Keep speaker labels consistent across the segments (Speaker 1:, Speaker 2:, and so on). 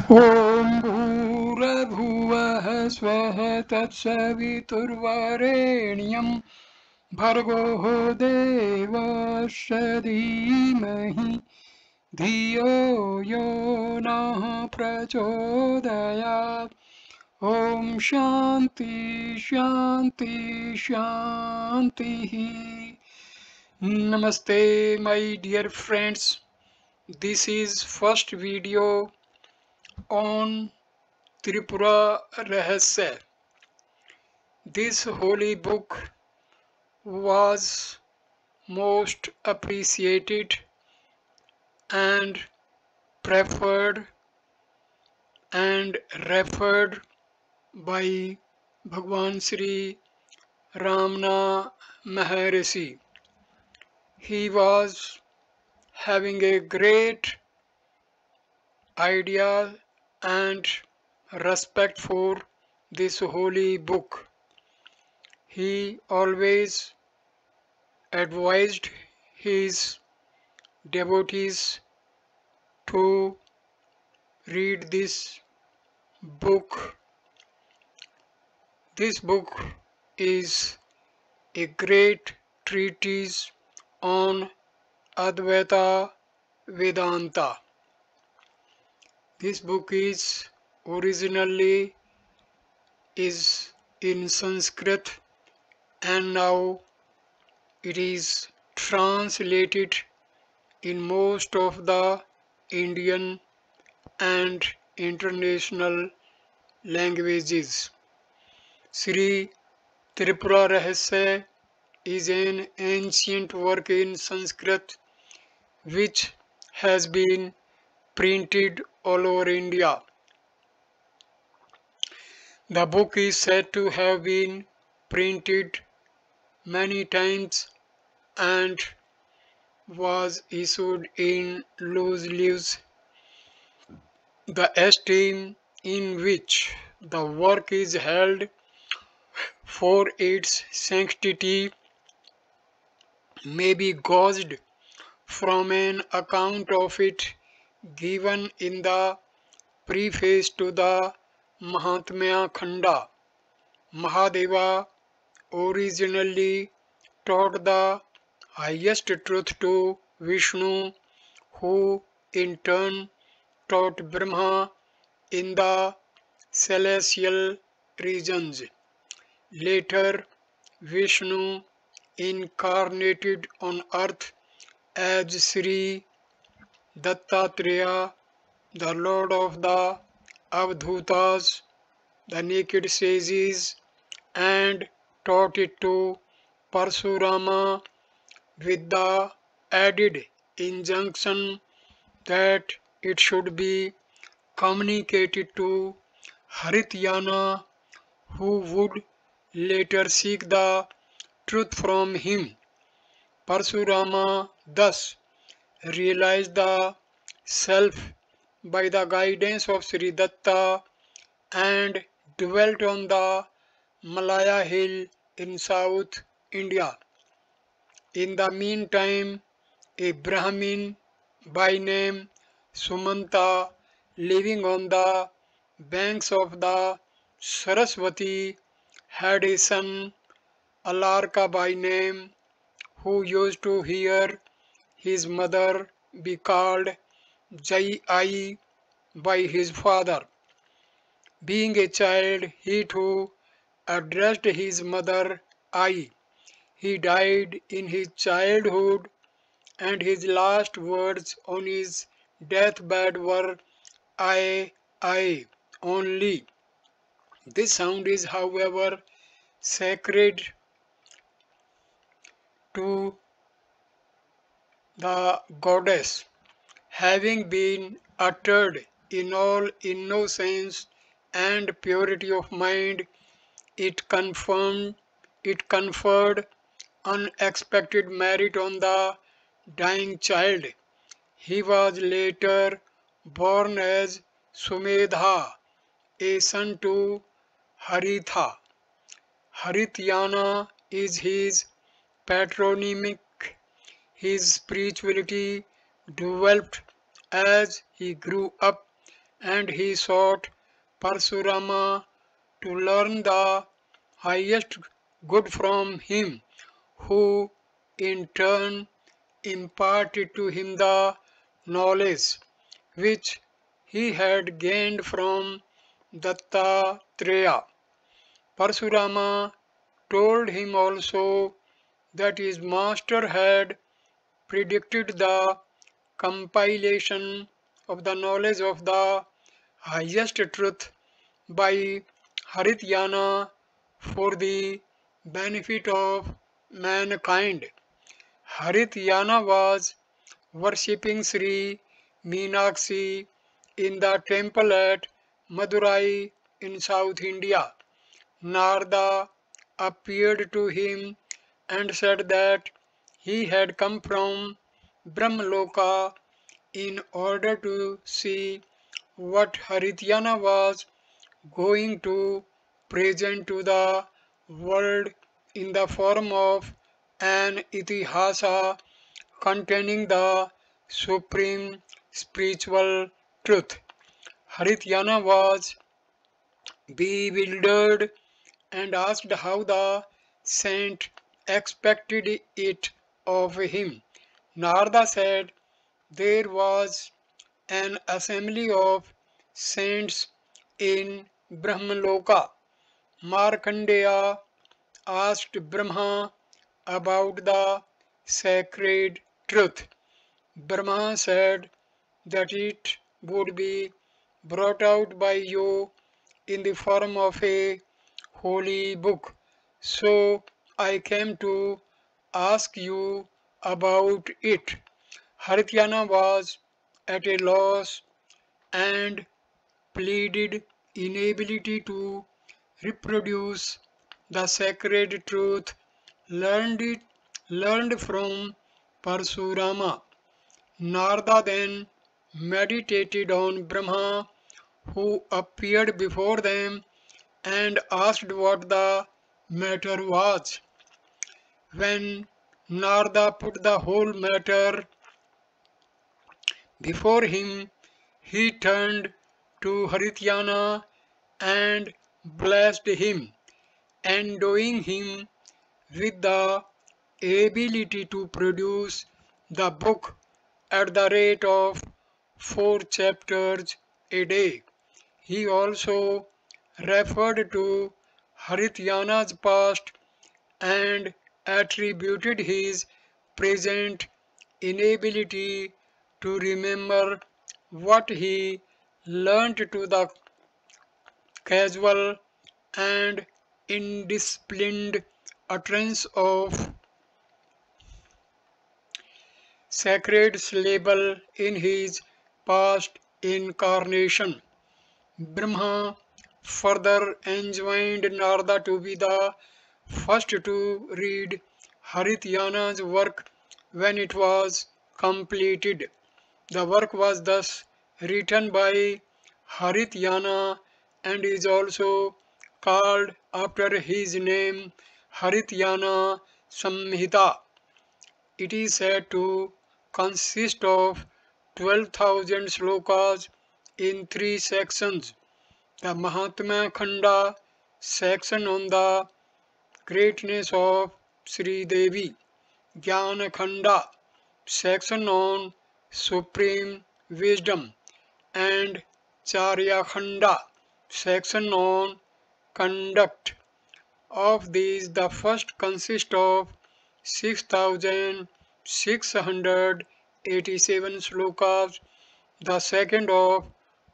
Speaker 1: ॐ भूर्भुवः स्वः तत्सवितुर्वरेण्यं भर्गो देवस्य धीमहि धियो यो नः प्रचोदयात्। ॐ शान्ति शान्ति शान्तिः। Namaste, my dear friends. This is first video on Tripura Rahasya. This holy book was most appreciated and preferred and referred by Bhagwan Sri Ramana Maharishi. He was having a great idea and respect for this holy book. He always advised his devotees to read this book. This book is a great treatise on Advaita Vedanta. This book is originally is in Sanskrit and now it is translated in most of the Indian and international languages. Sri Tripura Rahasya is an ancient work in Sanskrit which has been printed all over India. The book is said to have been printed many times and was issued in loose leaves. The esteem in which the work is held for its sanctity may be gauged from an account of it given in the preface to the Mahatmya Khanda. Mahadeva originally taught the highest truth to Vishnu, who in turn taught Brahma in the celestial regions. Later, Vishnu incarnated on earth as Sri Dattatreya, the Lord of the Avadhutas, the naked sages, and taught it to Parsurama with the added injunction that it should be communicated to Harityana, who would later seek the truth from him. Parsurama thus realized the self by the guidance of Sri Datta and dwelt on the Malaya hill in South India. In the meantime, a Brahmin by name Sumanta, living on the banks of the Saraswati, had a son, Alarka by name, who used to hear his mother be called Jai Ai by his father. Being a child, he too addressed his mother Ai. He died in his childhood, and his last words on his deathbed were I only. This sound is, however, sacred to the goddess, having been uttered in all innocence and purity of mind. It conferred unexpected merit on the dying child. He was later born as Sumedha, a son to Haritha. Harityana is his patronymic. His spirituality developed as he grew up and he sought Parsurama to learn the highest good from him, who in turn imparted to him the knowledge which he had gained from Dattatreya. Parsurama told him also that his master had predicted the compilation of the knowledge of the highest truth by Harityana for the benefit of mankind. Harityana was worshipping Sri Meenakshi in the temple at Madurai in South India. Narada appeared to him and said that he had come from Brahmaloka in order to see what Harityana was going to present to the world in the form of an itihasa containing the supreme spiritual truth. Harityana was bewildered and asked how the saint expected it of him. Narada said there was an assembly of saints in Brahmaloka. Markandeya asked Brahma about the sacred truth. Brahma said that it would be brought out by you in the form of a holy book. So I came to ask you about it. Harityana was at a loss and pleaded inability to reproduce the sacred truth learned from Parsurama. Narada then meditated on Brahma, who appeared before them and asked what the matter was. When Narada put the whole matter before him, he turned to Harityana and blessed him, endowing him with the ability to produce the book at the rate of 4 chapters a day. He also referred to Harityana's past and attributed his present inability to remember what he learnt to the casual and indisciplined utterance of sacred syllable in his past incarnation. Brahma further enjoined Narada to be the first to read Harityana's work when it was completed. The work was thus written by Harityana and is also called after his name Harityana Samhita. It is said to consist of 12,000 slokas in 3 sections. The Mahatmya Khanda section on the greatness of Sri Devi, Jnana Khanda section on supreme wisdom, and Charya Khanda section on conduct. Of these, the first consists of 6,687 slokas, the second of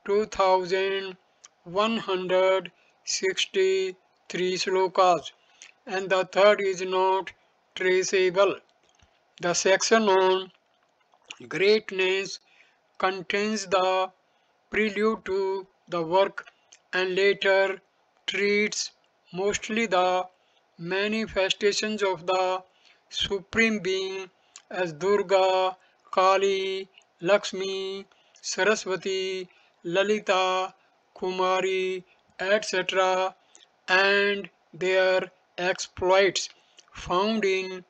Speaker 1: 2,163 slokas, and the third is not traceable. The section on greatness contains the prelude to the work and later treats mostly the manifestations of the Supreme Being as Durga, Kali, Lakshmi, Saraswati, Lalita, Kumari, etc., and their exploits found in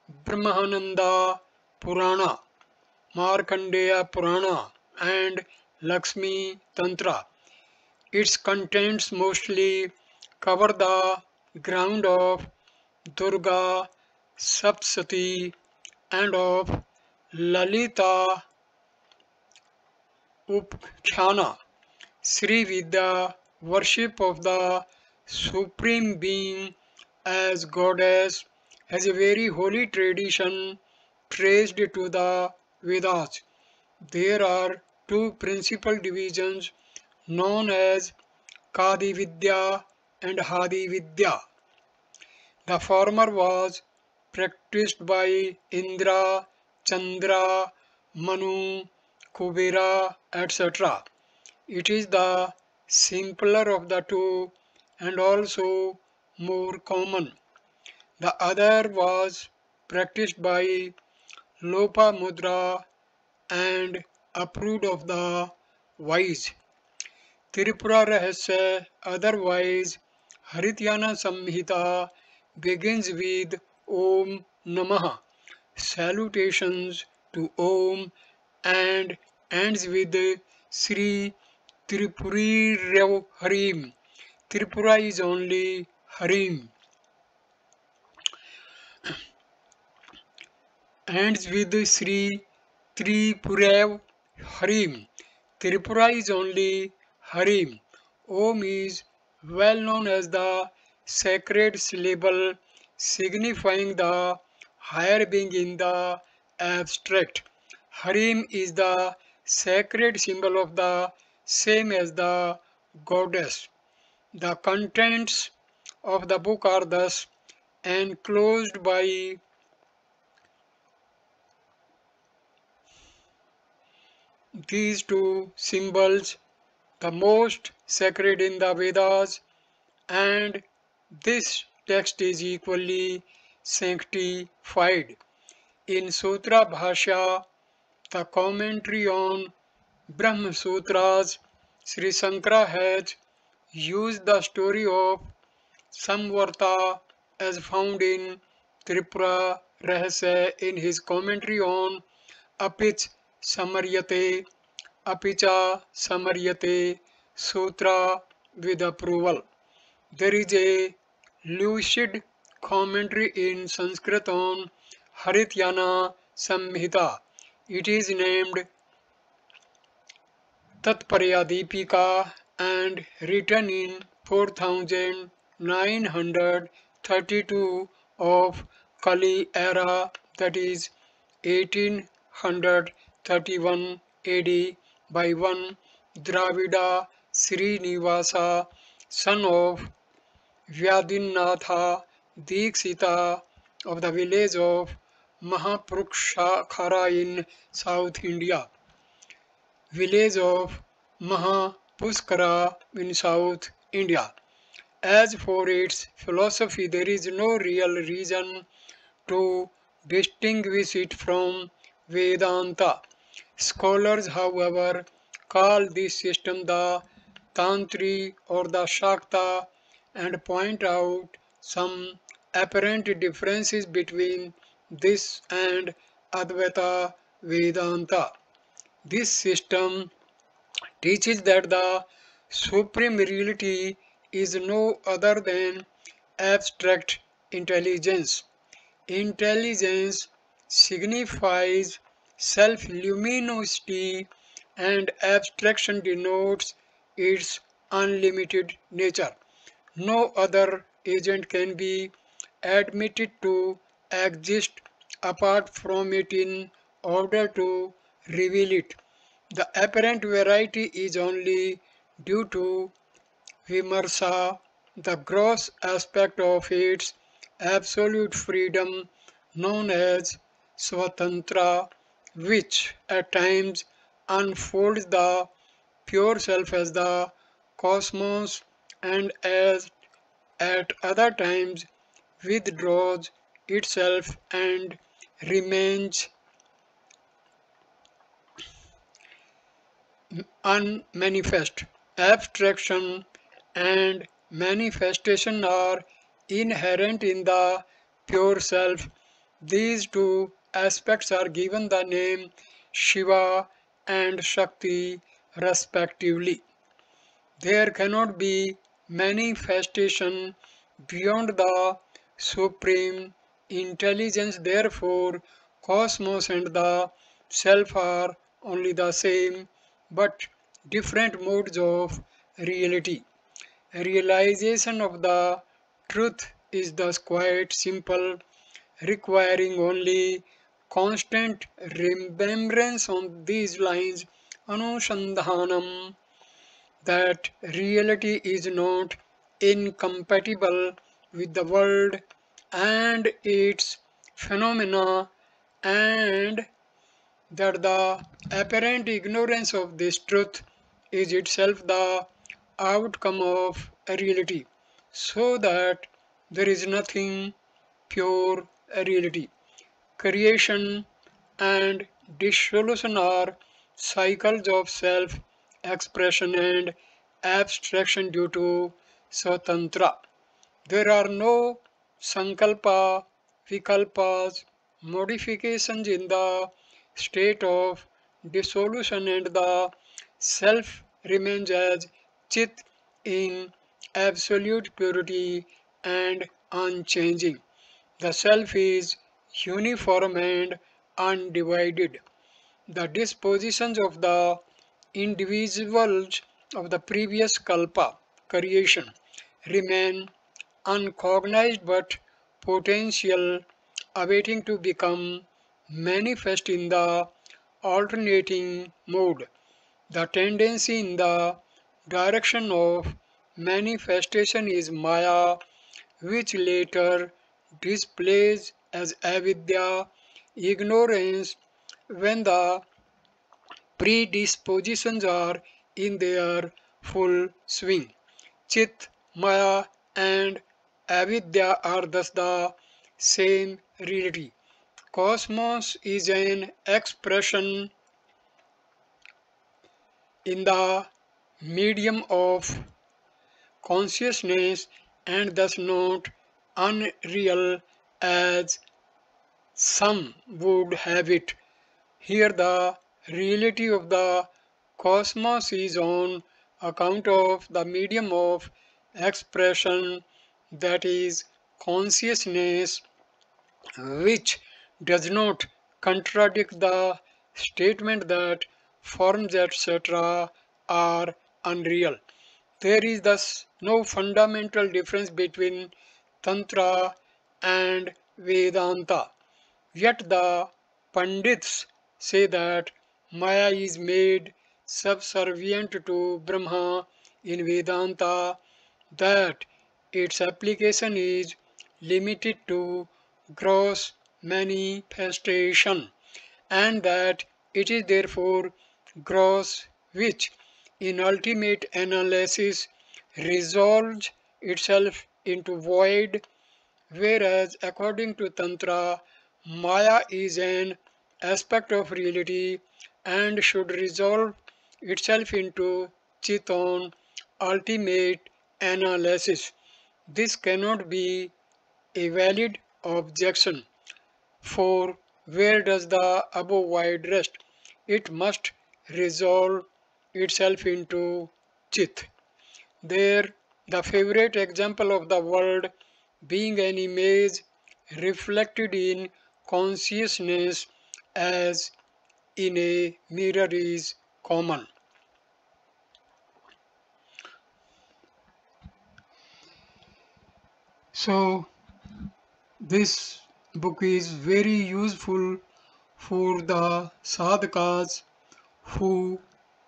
Speaker 1: Brahmananda Purana, Markandeya Purana, and Lakshmi Tantra. Its contents mostly cover the ground of Durga Sapsati and of Lalita Upkhana. Sri Vidya, worship of the Supreme Being as Goddess, has a very holy tradition traced to the Vedas. There are two principal divisions known as Kadi Vidya and Hadi Vidya. The former was practiced by Indra, Chandra, Manu, Kubera, etc. It is the simpler of the two and also more common. The other was practiced by Lopamudra and approved of the wise. Tripura Rahasya, otherwise Harityana Samhita, begins with Om Namah, salutations to Om, and ends with Sri Tripuri Harim. Tripura is only Harim. Ends with Sri Tripura Harim. Tripura is only Harim. Om is well known as the sacred syllable signifying the higher being in the abstract. Harim is the sacred symbol of the same as the goddess. The contents of the book are thus enclosed by these two symbols, the most sacred in the Vedas, and this text is equally sanctified. In Sutra Bhashya, the commentary on Brahma Sutras, Sri Sankara has used the story of Samvarta as found in Tripura Rahasya in his commentary on Apich Samaryate, Apicha Samaryate Sutra with approval. There is a lucid commentary in Sanskrit on Harityana Samhita. It is named Tatparya Deepika and written in 4932 of Kali era, that is 1831 AD, by one Dravida Srinivasa, son of Vyadinatha Dikshita of the village of Mahaprukshara in South India. Village of Mahapuskara in South India. As for its philosophy, there is no real reason to distinguish it from Vedanta. Scholars, however, call this system the Tantri or the Shakta and point out some apparent differences between this and Advaita Vedanta. This system teaches that the supreme reality is no other than abstract intelligence. Intelligence signifies self-luminosity and abstraction denotes its unlimited nature. No other agent can be admitted to exist apart from it in order to reveal it. The apparent variety is only due to vimarsa, the gross aspect of its absolute freedom known as swatantra, which at times unfolds the pure self as the cosmos and as at other times withdraws itself and remains unmanifest. Abstraction and manifestation are inherent in the pure self. These two aspects are given the name Shiva and Shakti respectively. There cannot be manifestation beyond the supreme intelligence. Therefore, cosmos and the self are only the same but different modes of reality. Realization of the truth is thus quite simple, requiring only constant remembrance on these lines. Anusandhanam, that reality is not incompatible with the world and its phenomena, and that the apparent ignorance of this truth is itself the outcome of reality, so that there is nothing pure reality. Creation and dissolution are cycles of self expression and abstraction due to Swatantra. There are no sankalpa, vikalpas, modifications in the state of dissolution, and the self remains as chit in absolute purity and unchanging. The self is uniform and undivided. The dispositions of the individuals of the previous kalpa creation remain uncognized but potential, awaiting to become manifest in the alternating mode. The tendency in the direction of manifestation is maya, which later displays as avidya, ignorance, when the predispositions are in their full swing. Chit, Maya, and Avidya are thus the same reality. Cosmos is an expression in the medium of consciousness and thus not unreal as some would have it. Here, the reality of the cosmos is on account of the medium of expression, that is, consciousness, which does not contradict the statement that forms, etc., are unreal. There is thus no fundamental difference between Tantra and Vedanta. Yet the Pandits say that Maya is made subservient to Brahma in Vedanta, that its application is limited to gross manifestation, and that it is therefore gross, which in ultimate analysis resolves itself into void, whereas according to Tantra, Maya is an aspect of reality and should resolve itself into Chit on ultimate analysis. This cannot be a valid objection, for where does the above void rest? It must resolve itself into Chit. There, the favorite example of the world being an image reflected in consciousness as in a mirror is common. So, this book is very useful for the sadhakas who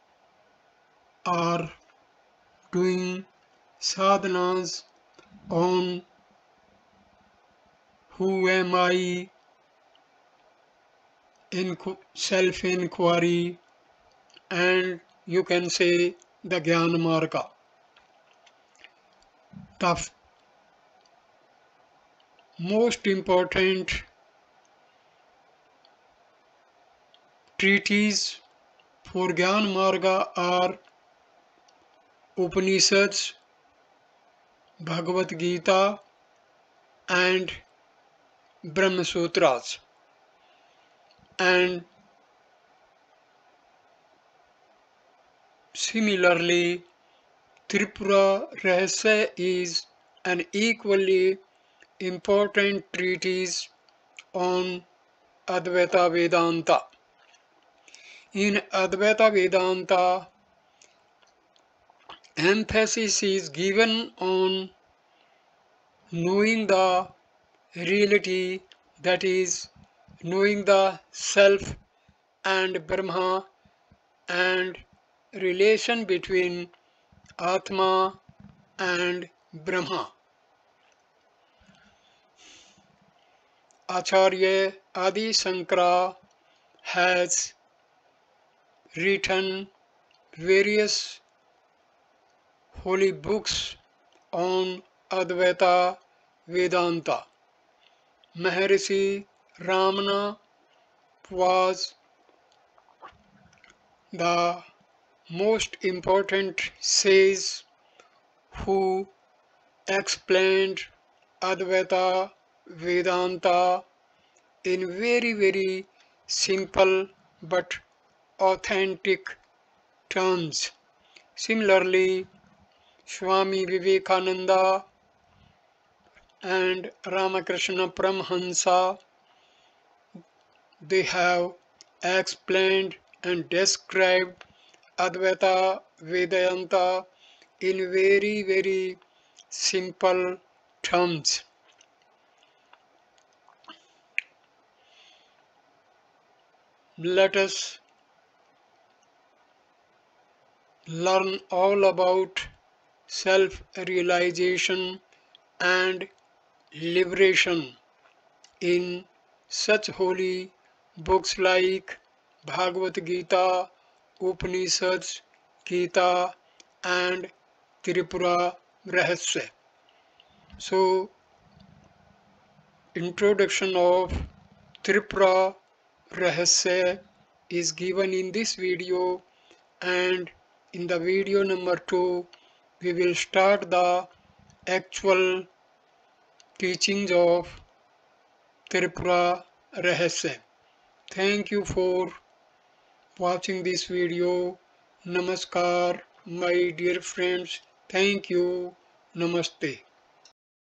Speaker 1: are doing sadhanas on who am I, self inquiry, and you can say the Jnana Marga. The most important treatises for Jnana Marga are Upanishads, Bhagavad Gita, and Brahma Sutras. And Similarly, Tripura Rahasya is an equally important treatise on Advaita Vedanta. In Advaita Vedanta, emphasis is given on knowing the reality, that is, knowing the self and Brahma, and relation between Atma and Brahma. Acharya Adi Shankara has written various holy books on Advaita Vedanta. Maharishi Ramana was the most important sage who explained Advaita Vedanta in very simple but authentic terms. Similarly, Swami Vivekananda and Ramakrishna Paramhansa, they have explained and described Advaita Vedanta in very simple terms. Let us learn all about self-realization and liberation in such holy books like Bhagavad Gita, Upanishads, Gita, and Tripura Rahasya. So, introduction of Tripura Rahasya is given in this video, and in the video number 2 we will start the actual teachings of Tripura Rahasya. Thank you for watching this video. Namaskar, my dear friends. Thank you. Namaste.